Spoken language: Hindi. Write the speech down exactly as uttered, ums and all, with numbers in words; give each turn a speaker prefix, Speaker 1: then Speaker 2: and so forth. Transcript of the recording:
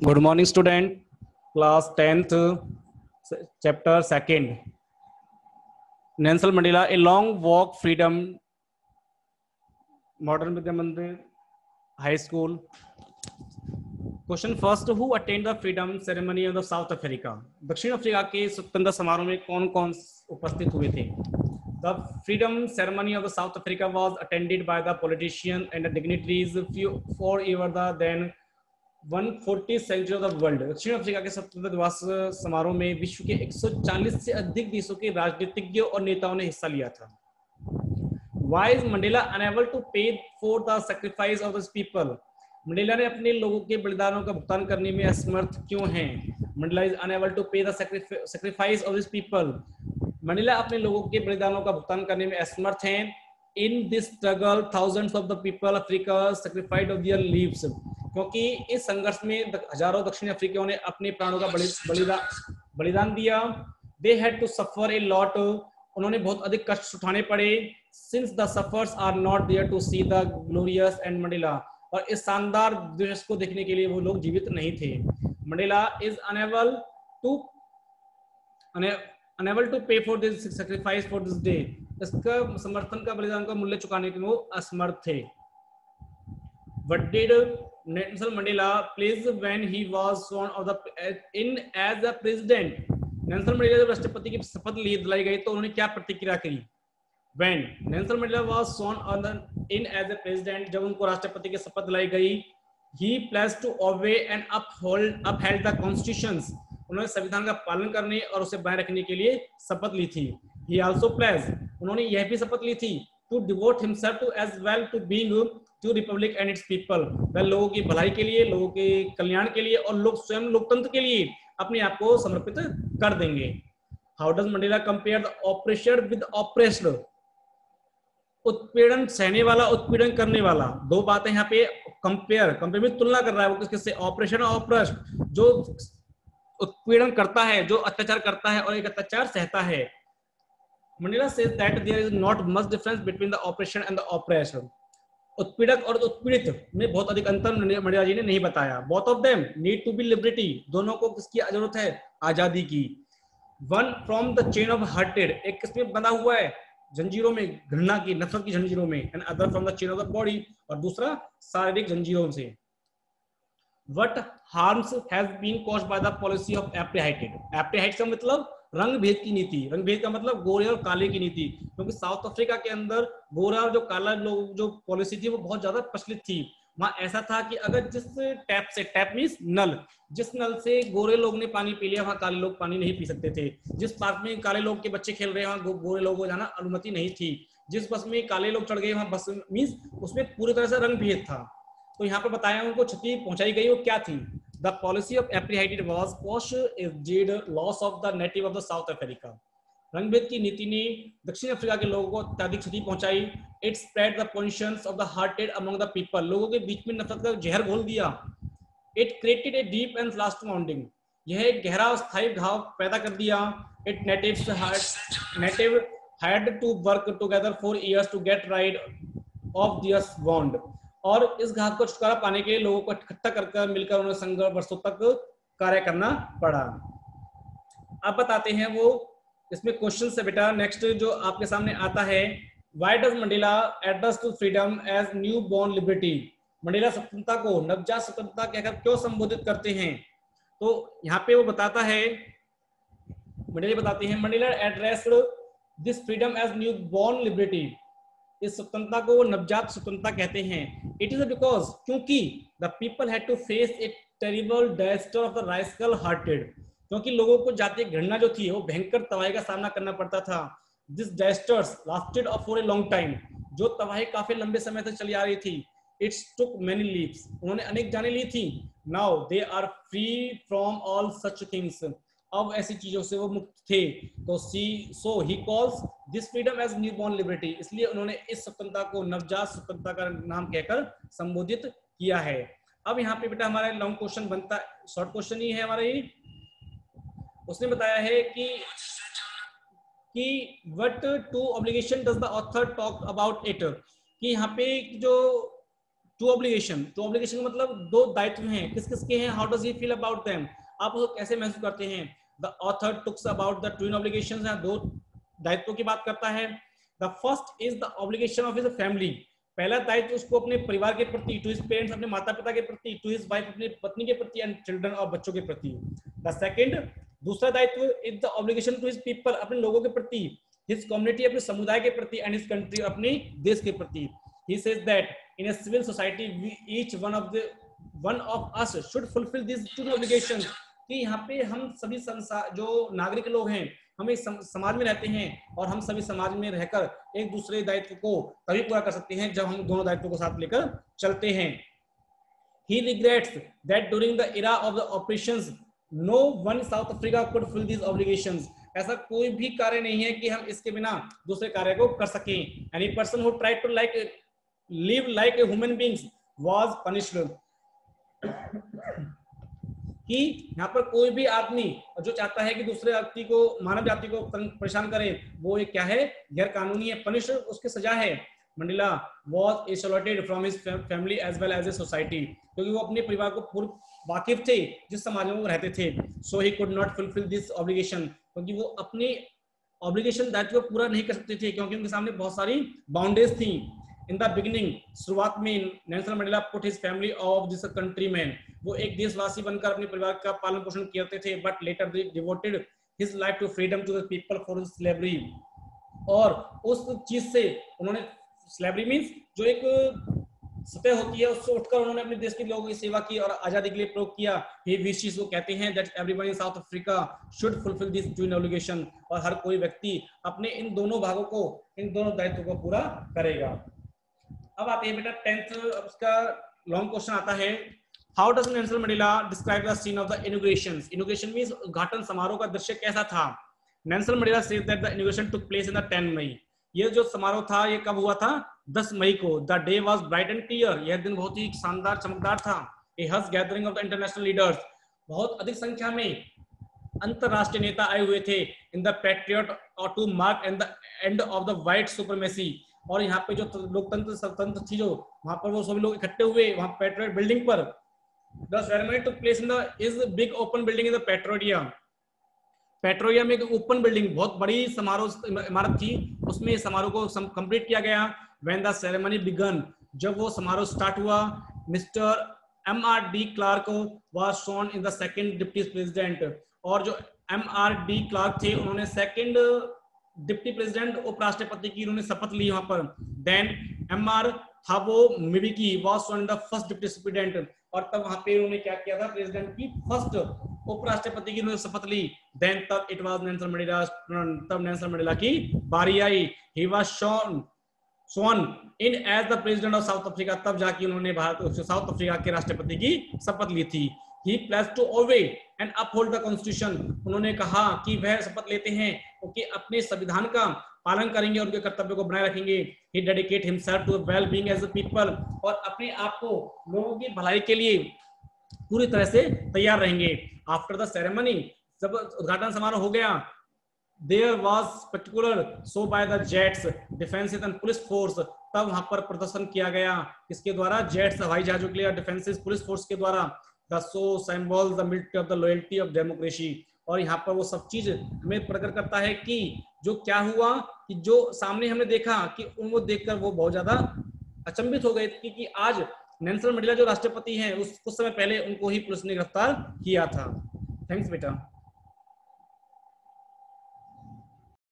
Speaker 1: Good morning, student. Class tenth, chapter second. Nelson Mandela, A Long Walk, Freedom, Modern Vidya Mandir, High School. Question first: Who attended the freedom ceremony of the South Africa? दक्षिण अफ्रीका के स्वतंत्रता समारोह में कौन कौन उपस्थित हुए थे? The freedom ceremony of the South Africa was attended by the politicians and the dignitaries few for over the then one hundred fortieth century of the world. दक्षिण अफ्रीका के स्वतंत्रता दिवस समारोह में विश्व के एक सौ चालीस से अधिक देशों के राजनीतिज्ञों और नेताओं ने हिस्सा लिया था. Why is Mandela unable to pay for the sacrifice of his people? Mandela ने अपने लोगों के बलिदानों का भुगतान करने में असमर्थ क्यों हैं? Mandela is unable to pay the sacrifice of his people. Mandela अपने लोगों के बलिदानों का भुगतान करने में असमर्थ हैं. In this struggle, thousands of the people Africa sacrificed of their lives. क्योंकि इस संघर्ष में हजारों दक्षिण अफ्रीकियों ने अपने प्राणों का बलिदान बलिदान दिया. They had to suffer a lot. उन्होंने बहुत अधिक कष्ट उठाने पड़े. Since the sufferers are not there to see the glorious and Mandela. और इस शानदार दृश्य को देखने के लिए वो लोग जीवित नहीं थे. Mandela is unable to unable to pay for this sacrifice for this day. इसका समर्थन का बलिदान का मूल्य चुकाने के वो असमर्थ थे. What did Nelson Mandela please when he was sworn of the in as a president? Nelson Mandela जब राष्ट्रपति की शपथ ली दिलाई गई तो उन्होंने क्या प्रतिक्रिया करी? When Nelson Mandela was sworn on the, in as a president, जब उनको राष्ट्रपति की शपथ दिलाई गई, he pledged to obey and uphold upheld the constitutions. उन्होंने संविधान का पालन करने और उसे बनाए रखने के लिए शपथ ली थी. He also pledged, उन्होंने यह भी शपथ ली थी, to devote himself to as well to being to republic and its people. वह लोगों की भलाई के लिए, लोगों के कल्याण के लिए और लोग स्वयं लोकतंत्र के लिए अपने आप को समर्पित कर देंगे. How does Mandela compare the oppressor with oppressed? उत्पीड़न सहने वाला, उत्पीड़न करने वाला, दो बातें यहाँ पे कंपेयर कंपेयर में तुलना कर रहा है. वो किससे? ऑपरेशन और ऑपरेस्ट. जो उत्पीड़न करता है, जो अत्याचार करता है और एक अत्याचार सहता है. Mandela says that there is not much difference between the oppression and the oppressed. उत्पीड़क और उत्पीड़ित में बहुत अधिक अंतर मंडेला जी ने नहीं बताया. Both of them need to be liberty. दोनों को किसकी जरूरत है? आजादी की. One from the chain of hatred. एक किसमें बंधा हुआ है? जंजीरों में, घृणा की, नफरत की जंजीरों में. And other from the chain of the body. और दूसरा शारीरिक जंजीरों से. What harms has been caused by the policy of apartheid. Apartheid का मतलब रंग भेद की नीति. रंग भेद का मतलब गोरे और काले की नीति. क्योंकि साउथ अफ्रीका के अंदर गोरा और जो काला लोग जो पॉलिसी थी वो बहुत ज्यादा प्रचलित थी. वहां ऐसा था कि अगर जिस टैप से, टैप मींस नल, जिस नल से गोरे लोग ने पानी पी लिया वहां काले लोग पानी नहीं पी सकते थे. जिस पार्क में काले लोग के बच्चे खेल रहे हैं वहां गोरे लोगों को जाना अनुमति नहीं थी. जिस बस में काले लोग चढ़ गए वहां बस मींस उसमें पूरी तरह से रंग भेद था. तो यहाँ पर बताया उनको क्षति पहुंचाई गई. वो क्या थी? The policy of apartheid was caused loss of the native of the South Africa. रंगभेद की नीति ने दक्षिण अफ्रीका के लोगों को अत्यधिक क्षति पहुंचाई. It spread the poisons of the hatred among the people. लोगों के बीच में नफरत का जहर घोल दिया. It created a deep and last wounding. यह एक गहरा और स्थायी घाव पैदा कर दिया. It natives native had to work together for years to get rid of this wound. और इस घाव को छुटकारा पाने के लिए लोगों को इकट्ठा कर मिलकर उन्हें संघर्ष वर्षों तक कार्य करना पड़ा. अब बताते हैं वो इसमें क्वेश्चन से बेटा. नेक्स्ट जो आपके सामने आता है, why does Mandela address to freedom as new born liberty. Mandela स्वतंत्रता को नवजात स्वतंत्रता कहकर क्यों संबोधित करते हैं? तो यहाँ पे वो बताता है, मंडेला बताते हैं, Mandela addressed this freedom as new born liberty. इस स्वतंत्रता को वो नवजात स्वतंत्रता कहते हैं. इट इज बिकॉज, क्योंकि the people had to face a terrible disaster of the racial hatred. क्योंकि लोगों को जातीय घृणा जो थी वो भयंकर तबाही का सामना करना पड़ता था. This disasters lasted for a long time. जो तबाही काफी लंबे समय तक चली आ रही थी. It's took many lives. उन्होंने अनेक जाने ली थी. Now they are free from all such things. अब ऐसी चीजों से वो मुक्त थे. तो see so he calls this freedom as new born liberty. इसलिए उन्होंने इस स्वतंत्रता को नवजात स्वतंत्रता का नाम कहकर संबोधित किया है. अब यहाँ पे बेटा हमारा लॉन्ग क्वेश्चन बनता है, शॉर्ट क्वेश्चन ही है हमारा. ही उसने बताया है कि कि what two obligation does the author talk about it. कि यहाँ पे जो टू ऑब्लिगेशन, टू ऑब्लिगेशन का मतलब दो दायित्व हैं, किस किस के हैं, how does he feel about them, आप उसको कैसे महसूस करते हैं। The author talks about the twin obligations, दो दायित्वों की बात करता है। The first is the obligation of his family, पहला दायित्व उसको अपने परिवार के प्रति, टू हिज पेरेंट्स, अपने माता पिता के प्रति, टू हिज वाइफ, अपनी पत्नी के प्रति, एंड चिल्ड्रन, और बच्चों के प्रति। द सेकंड, दूसरा दायित्व is the obligation to his people, अपने लोगों के प्रति, हिज कम्युनिटी, अपने समुदाय के प्रति, एंड हिज कंट्री, अपने देश के प्रति। He says that in a civil society, we each one of the one of us should fulfill these two obligations. कि यहाँ पे हम सभी संसार जो नागरिक लोग हैं, हम एक समाज में रहते हैं और हम सभी समाज में रहकर एक दूसरे दायित्व को तभी पूरा कर सकते हैं जब हम दोनों दायित्वों को साथ लेकर चलते हैं। He regrets that during the era of the operations, no one South Africa could fulfill these obligations. ऐसा कोई भी कार्य नहीं है कि हम इसके बिना दूसरे कार्य को कर सकें। Any person who tried to like live like a human beings was punished. कि यहाँ पर कोई भी आदमी जो चाहता है कि दूसरे व्यक्ति को, मानव जाति को परेशान करे, वो एक क्या है, गैर कानूनी है, पनिश, उसकी सजा है। Mandela was isolated from his family as well as a society, क्योंकि वो अपने परिवार को पूर्व वाकिफ थे जिस समाज में वो रहते थे। So he could not fulfill this obligation, क्योंकि वो अपने ऑब्लिगेशन दायित्व को पूरा नहीं कर सकते थे क्योंकि उनके सामने बहुत सारी बाउंड्रीज थी। इन द बिगिनिंग, शुरुआत में Nelson Mandela put his family of this countryman, वो एक देशवासी बनकर अपने परिवार का पालन पोषण करते थे, but later they devoted his life to freedom to the people for slavery, और उस चीज से उन्होंने, स्लेवरी मींस जो एक सतह होती है, उससे उठकर उन्होंने अपने देश के लोगों की सेवा की और आजादी के लिए प्रयोग किया। ही विशेस, वो कहते हैं that everyone in South Africa should fulfil this twin obligation, और हर कोई व्यक्ति अपने इन दोनों भागों को, इन दोनों दायित्वों को पूरा करेगा। अब आते हैं बेटा टेंथ, उसका लॉन्ग क्वेश्चन आता है, how does Nelson Mandela describe the scene of the inauguration. Inauguration means उद्घाटन समारोह का दृश्य कैसा था। Nelson Mandela says that the inauguration took place in the ten May, ये जो समारोह था ये कब हुआ था, दस मई को। The day was bright and clear, यह दिन बहुत ही शानदार चमकदार था। A huge gathering of the international leaders, बहुत अधिक संख्या में अंतरराष्ट्रीय नेता आए हुए थे। इन द पैट्रियट और to mark and the end of the white supremacy, और यहाँ पे जो लोकतंत्र स्वतंत्र थी जो वहां पर वो सभी लोग इकट्ठे हुए वहां पैट्रियट बिल्डिंग पर। The ceremony took place in the is big open building in the Pretoria, petroleum में एक ओपन बिल्डिंग, बहुत बड़ी समारोह इमारत थी, उसमें समारोह को कंप्लीट किया गया। व्हेन द सेरेमनी बिगन, जब वो समारोह स्टार्ट हुआ, mister M R de Klerk was sworn in the second deputy president, और जो एम आर डी क्लार्क थे उन्होंने सेकंड डिप्टी प्रेसिडेंट उपराष्ट्रपति की उन्होंने शपथ ली वहां पर। Then M R Thabo Mbeki was sworn the first deputy president, और तब वहां पे उन्होंने क्या किया था, प्रेसिडेंट की फर्स्ट उपराष्ट्रपति की उन्होंने शपथ ली। देन तब इट वाज नेल्सन मंडेला, तब नेल्सन मंडेला की बारी आई। He was sworn sworn in as the president of South Africa, तब जाके उन्होंने भारत साउथ अफ्रीका के राष्ट्रपति की शपथ ली थी। He pledged to obey and uphold the constitution, उन्होंने कहा कि वह शपथ लेते हैं कि अपने संविधान का पालन करेंगे और उनके कर्तव्य को बनाए रखेंगे। He dedicate himself to well being as a people, और अपने आप को लोगों की भलाई के लिए पूरी तरह से तैयार रहेंगे। After the ceremony, जब उद्घाटन समारोह हो गया, there was spectacular show by the jets, defenses and police force, तब वहां पर प्रदर्शन किया गया किसके द्वारा, जेट्स हवाई जहाजों के लिए, डिफेंसेस पुलिस फोर्स के द्वारा। The show symbols the military of the loyalty of democracy, और यहाँ पर वो सब चीज हमें प्रकट करता है कि जो क्या हुआ, कि जो सामने हमने देखा कि उनको देखकर वो बहुत ज्यादा अचंभित हो गए कि, कि आज नेल्सन मंडेला जो राष्ट्रपति हैं उस कुछ समय पहले उनको ही पुलिस ने गिरफ्तार किया था। थैंक्स बेटा।